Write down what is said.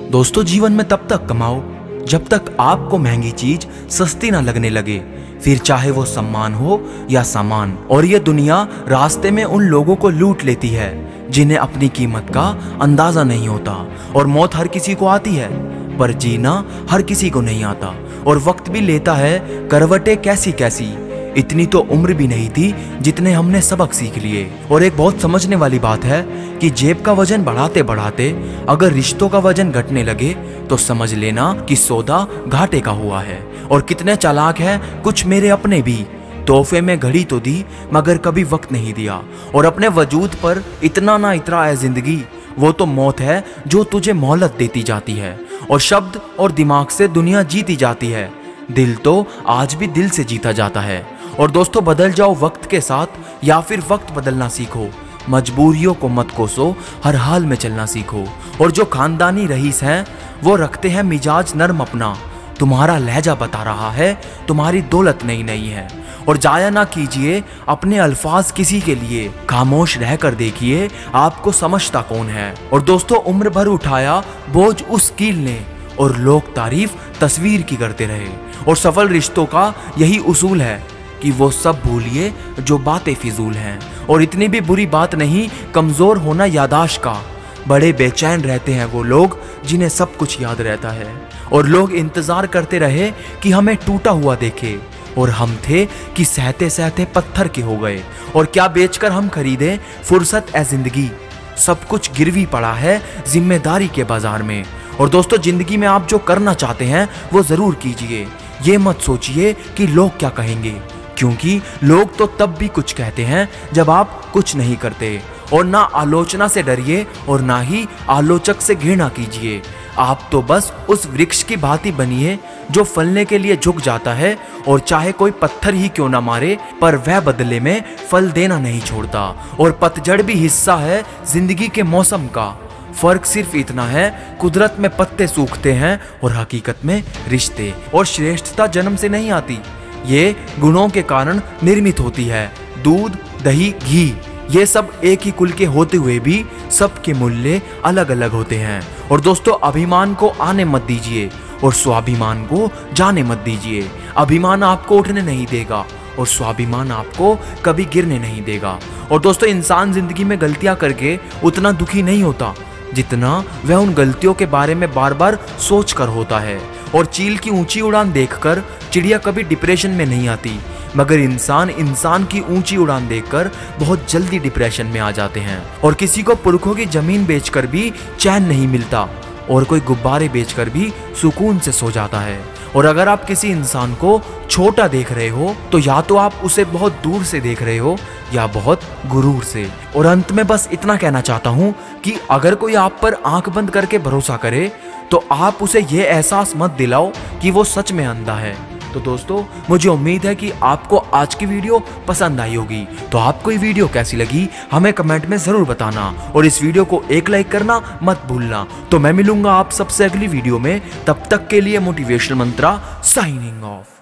दोस्तों, जीवन में तब तक कमाओ जब तक आपको महंगी चीज सस्ती ना लगने लगे, फिर चाहे वो सम्मान हो या सामान। और ये दुनिया रास्ते में उन लोगों को लूट लेती है जिन्हें अपनी कीमत का अंदाजा नहीं होता। और मौत हर किसी को आती है, पर जीना हर किसी को नहीं आता। और वक्त भी लेता है करवटें कैसी कैसी। इतनी तो उम्र भी नहीं थी जितने हमने सबक सीख लिए। और एक बहुत समझने वाली बात है कि जेब का वजन बढ़ाते बढ़ाते अगर रिश्तों का वजन घटने लगे तो समझ लेना कि सौदा घाटे का हुआ है। और कितने चालाक हैं कुछ मेरे अपने भी, तोहफे में घड़ी तो दी मगर कभी वक्त नहीं दिया। और अपने वजूद पर इतना ना इतरा है जिंदगी, वो तो मौत है जो तुझे मोहलत देती जाती है। और शब्द और दिमाग से दुनिया जीती जाती है, दिल तो आज भी दिल से जीता जाता है। और दोस्तों, बदल जाओ वक्त के साथ या फिर वक्त बदलना सीखो। मजबूरियों को मत कोसो, हर हाल में चलना सीखो। और जो खानदानी रईस हैं वो रखते हैं मिजाज नर्म अपना। तुम्हारा लहजा बता रहा है तुम्हारी दौलत नई नई है। और जाया ना कीजिए अपने अल्फाज किसी के लिए, खामोश रहकर देखिए आपको समझता कौन है। और दोस्तों, उम्र भर उठाया बोझ उस कील ने, और लोग तारीफ तस्वीर की करते रहे। और सफल रिश्तों का यही उसूल है कि वो सब भूलिए जो बातें फिजूल हैं। और इतनी भी बुरी बात नहीं कमजोर होना यादाश्त का। बड़े बेचैन रहते हैं वो लोग जिन्हें सब कुछ याद रहता है। और लोग इंतजार करते रहे कि हमें टूटा हुआ देखे, और हम थे कि सहते सहते पत्थर के हो गए। और क्या बेचकर हम खरीदे फुर्सत ए जिंदगी, सब कुछ गिरवी पड़ा है जिम्मेदारी के बाजार में। और दोस्तों, जिंदगी में आप जो करना चाहते हैं वो जरूर कीजिए। ये मत सोचिए कि लोग क्या कहेंगे, क्योंकि लोग तो तब भी कुछ कहते हैं जब आप कुछ नहीं करते। और ना आलोचना से डरिए और ना ही आलोचक से घृणा कीजिए। आप तो बस उस वृक्ष की भांति बनिए जो फलने के लिए झुक जाता है, और चाहे कोई पत्थर ही क्यों ना मारे पर वह बदले में फल देना नहीं छोड़ता। और पतझड़ भी हिस्सा है जिंदगी के मौसम का। फर्क सिर्फ इतना है, कुदरत में पत्ते सूखते हैं और हकीकत में रिश्ते। और श्रेष्ठता जन्म से नहीं आती, ये गुणों के कारण निर्मित होती है। दूध, दही, घी, ये सब एक ही कुल के होते हुए भी सबके मूल्य अलग अलग होते हैं। और दोस्तों, अभिमान को आने मत दीजिए और स्वाभिमान को जाने मत दीजिए। अभिमान आपको उठने नहीं देगा और स्वाभिमान आपको कभी गिरने नहीं देगा। और दोस्तों, इंसान जिंदगी में गलतियां करके उतना दुखी नहीं होता जितना वह उन गलतियों के बारे में बार बार सोच कर होता है। और चील की ऊंची उड़ान देखकर चिड़िया कभी डिप्रेशन में नहीं आती, मगर इंसान की ऊंची उड़ान देखकर बहुत जल्दी डिप्रेशन में आ जाते हैं। और किसी को पुरखों की जमीन बेचकर भी चैन नहीं मिलता, और कोई गुब्बारे बेचकर भी सुकून से सो जाता है। और अगर आप किसी इंसान को छोटा देख रहे हो तो या तो आप उसे बहुत दूर से देख रहे हो या बहुत गुरूर से। और अंत में बस इतना कहना चाहता हूँ कि अगर कोई आप पर आंख बंद करके भरोसा करे तो आप उसे ये एहसास मत दिलाओ कि वो सच में अंधा है। तो दोस्तों, मुझे उम्मीद है कि आपको आज की वीडियो पसंद आई होगी। तो आपको ये वीडियो कैसी लगी हमें कमेंट में जरूर बताना, और इस वीडियो को एक लाइक करना मत भूलना। तो मैं मिलूंगा आप सबसे अगली वीडियो में, तब तक के लिए मोटिवेशनल मंत्रा साइनिंग ऑफ।